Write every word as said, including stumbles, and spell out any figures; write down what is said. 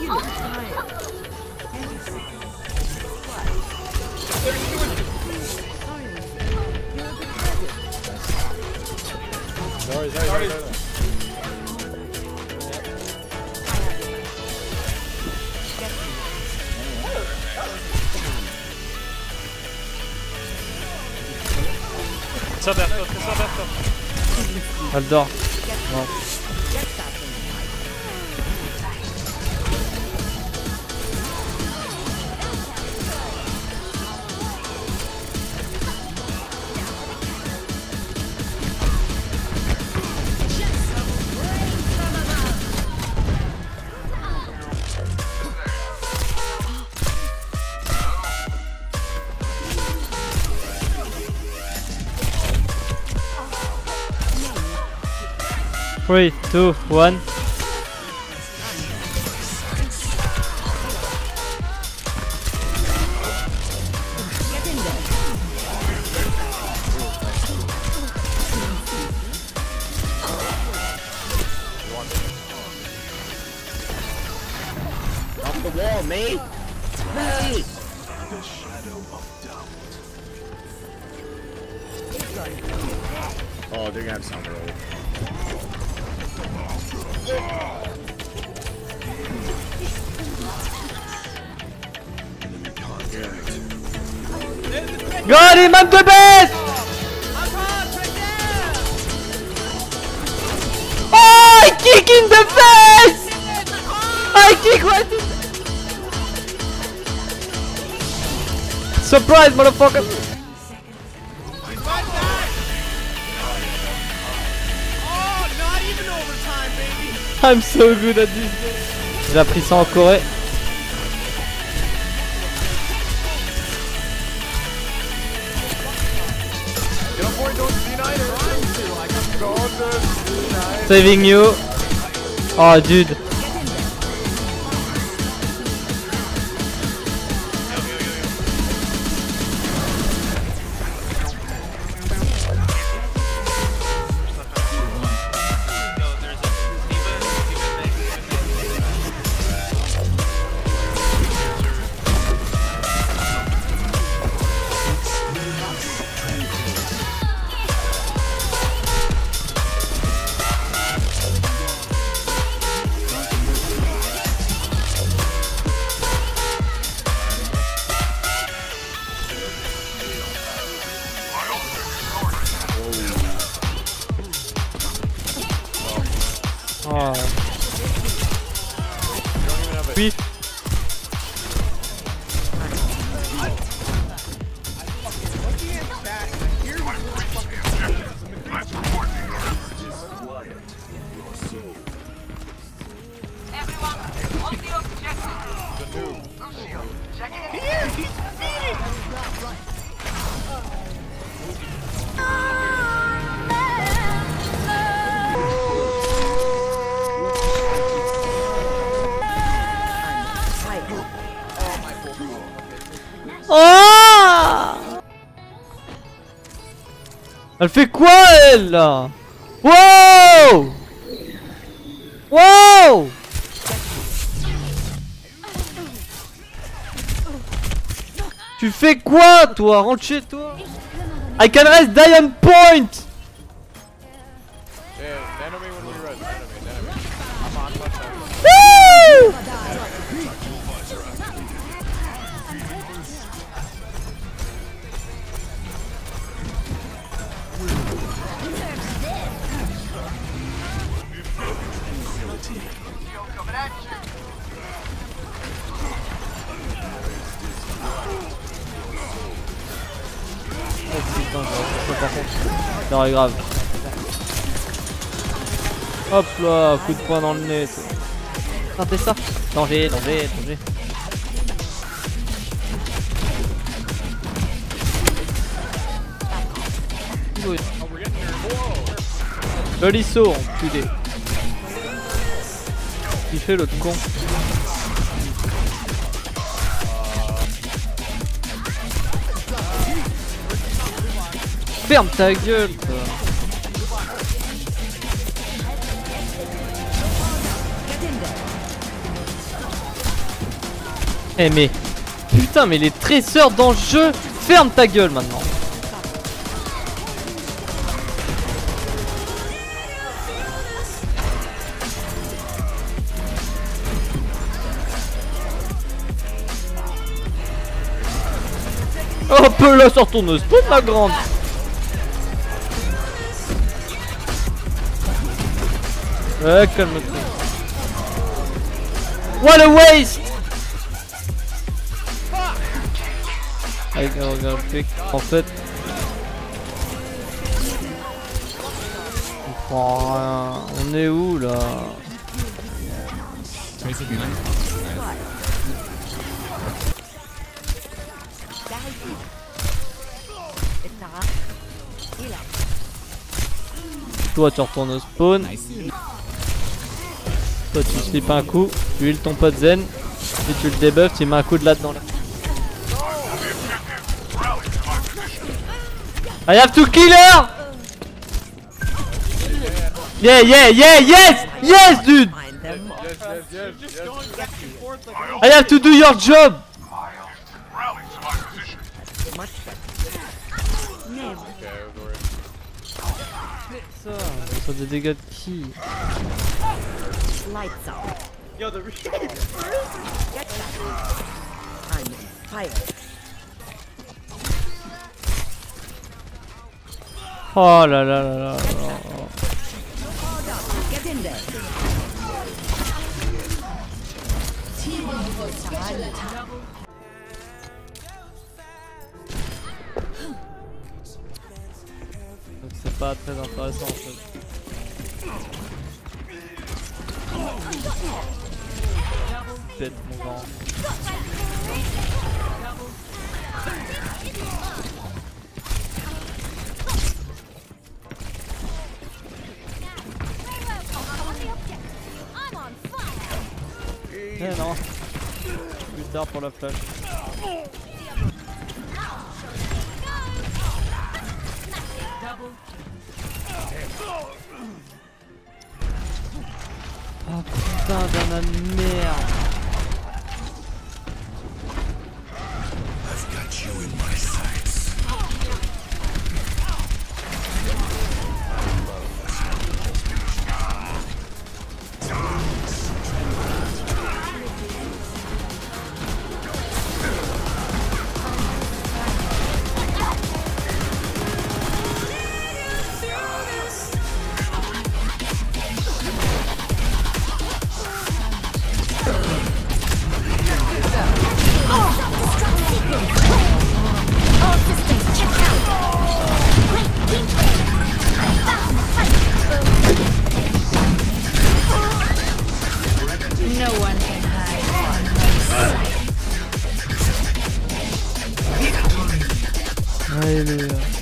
Sorry, sorry, sorry, sorry. Ça Bertha, ça Bertha. Elle dort. Non. three, two, one. Off the wall, mate! Mate! Oh, they're gonna have some roll. Got him, I'm the best! Oh, I kick in the face! I kick right in. Surprise, motherfucker! I'm so good at this game. J'ai appris ça en Corée. Saving you. Oh dude. Oh. Oui. Oh! Elle fait quoi elle là? Wow! Wow! Tu fais quoi toi? Rentre chez toi. I can rest Diamond Point. Woo! Oh putain, ça par contre. Non, grave. Hop là, coup de poing dans le nez. Ratez ça. Danger, danger, danger. Oui. Joli saut en Q D. Il fait l'autre con. Ferme ta gueule toi. Eh mais putain, mais les traceurs dans le jeu, ferme ta gueule maintenant. Hop là, sort ton spawn ma grande. Ouais, calme-toi. What a waste. Avec un regard pic. En fait, on prend rien. On est où là? Toi tu retournes au spawn. Toi tu slips un coup, tu heal ton pote Zen. Et tu le debuff, tu mets un coup de là dedans là. I have to kill her! Yeah, yeah, yeah, yes! Yes, dude! Yes, yes, yes, yes. I have to do your job! Okay, over it. Ça, ça des dégâts de qui? Lights up. Yo, the Get that. I'm fire. Oh là là là là. Get in there. Donc c'est pas très intéressant en fait. Pète mon grand. Eh non. Plus tard pour la flash. Oh putain d'un de merde. I've got you in my sights. No one can hide on my side. Alléluia.